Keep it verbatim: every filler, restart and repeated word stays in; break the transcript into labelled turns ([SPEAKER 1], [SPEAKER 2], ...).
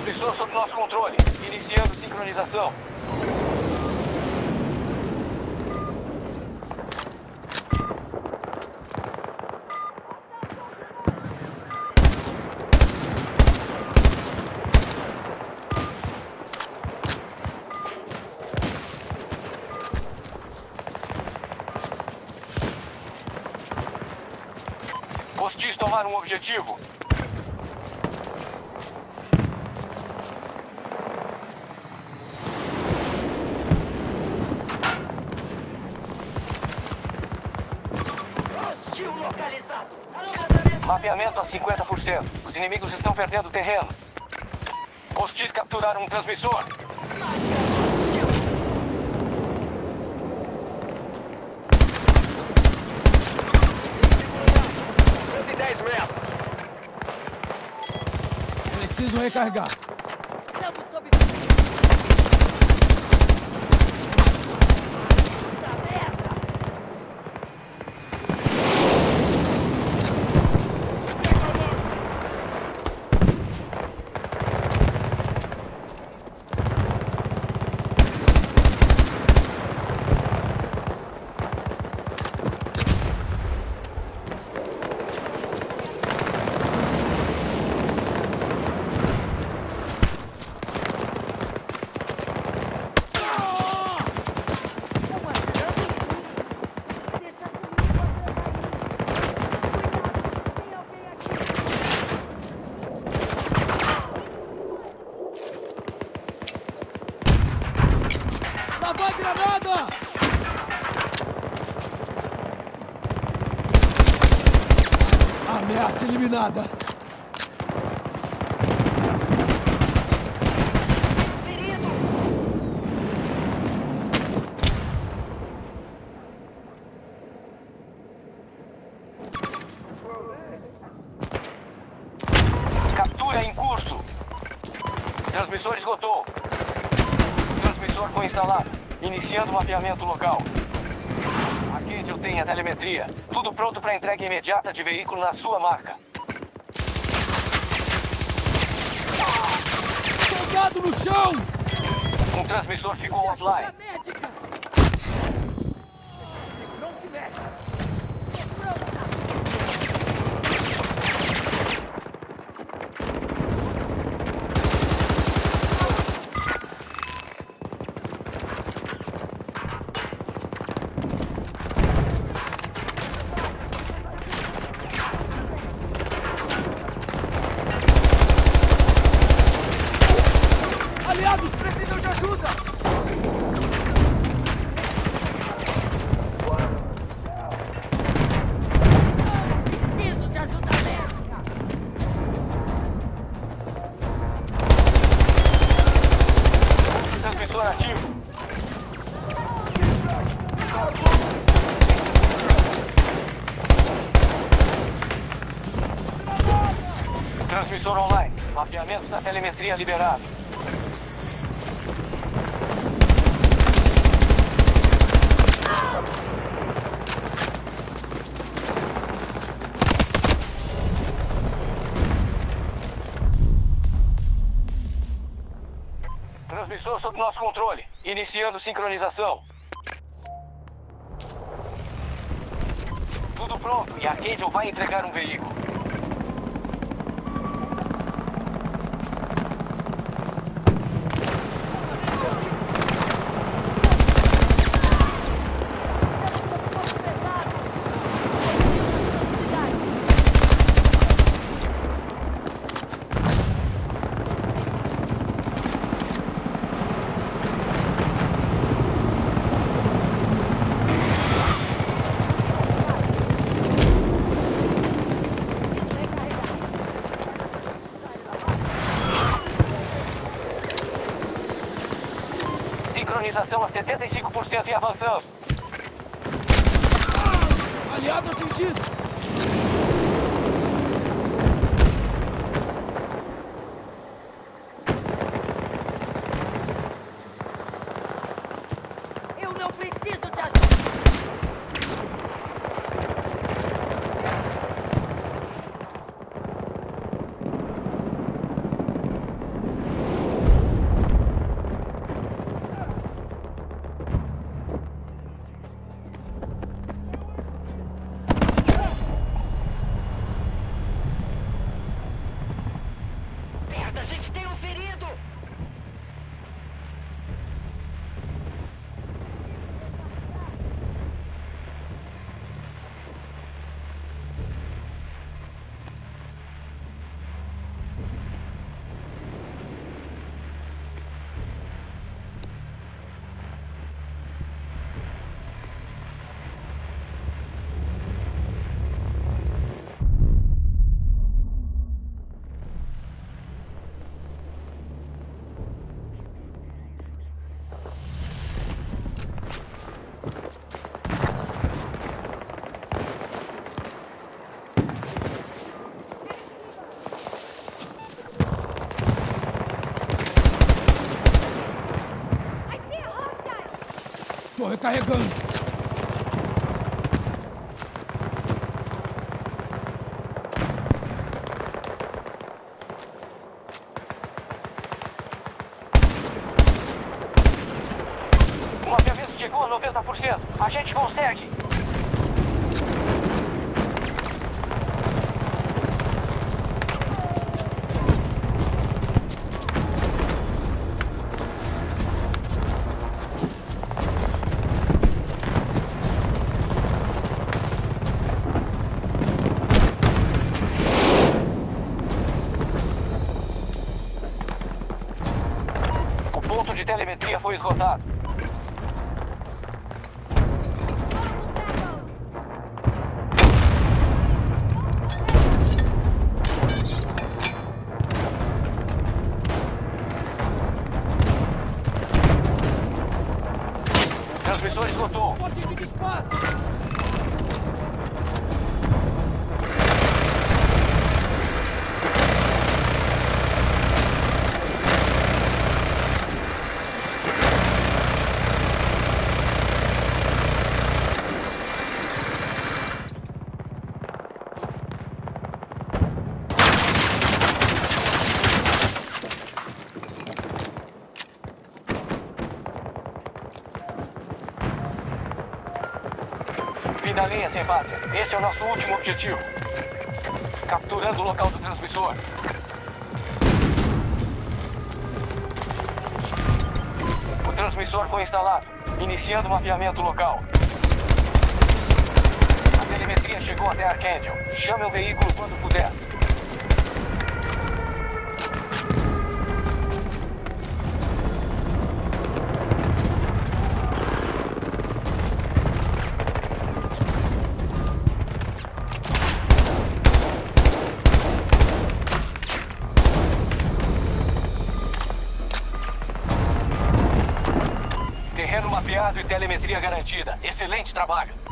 [SPEAKER 1] Transmissor sob nosso controle. Iniciando sincronização. Hostis tomaram um objetivo.
[SPEAKER 2] Hostil localizado.
[SPEAKER 1] Mapeamento a cinquenta por cento. Os inimigos estão perdendo terreno. Hostis capturaram um transmissor. cento e dez metros.
[SPEAKER 3] Preciso recarregar.
[SPEAKER 2] Estamos sob
[SPEAKER 3] Vai, granada! Ameaça eliminada.
[SPEAKER 1] Captura em curso. Transmissor esgotou. Transmissor foi instalado. Iniciando o mapeamento local. Aqui eu tenho a telemetria. Tudo pronto para entrega imediata de veículo na sua marca.
[SPEAKER 3] Soldado no chão!
[SPEAKER 1] Um transmissor ficou offline.
[SPEAKER 2] Não se mexe.
[SPEAKER 3] Aliados precisam de ajuda!
[SPEAKER 2] Preciso de ajuda médica.
[SPEAKER 1] Transmissor ativo. Transmissor online. Mapeamento da telemetria liberado. Transmissor sob nosso controle. Iniciando sincronização. Tudo pronto e a Arcadial vai entregar um veículo. Sincronização a setenta e cinco por cento e avançando.
[SPEAKER 3] Aliado atingido!
[SPEAKER 2] Eu não preciso de ajuda.
[SPEAKER 3] Estou recarregando.
[SPEAKER 1] O mapeamento chegou a noventa por cento. A gente consegue. O ponto de telemetria foi esgotado. Transmissor esgotou.
[SPEAKER 3] Ordem de disparo. Fim da linha, sem pátria. Esse é o nosso último objetivo. Capturando o local do transmissor. O transmissor foi instalado. Iniciando o mapeamento local. A telemetria chegou até Arcangel. Chame o veículo quando puder. Terreno mapeado e telemetria garantida. Excelente trabalho.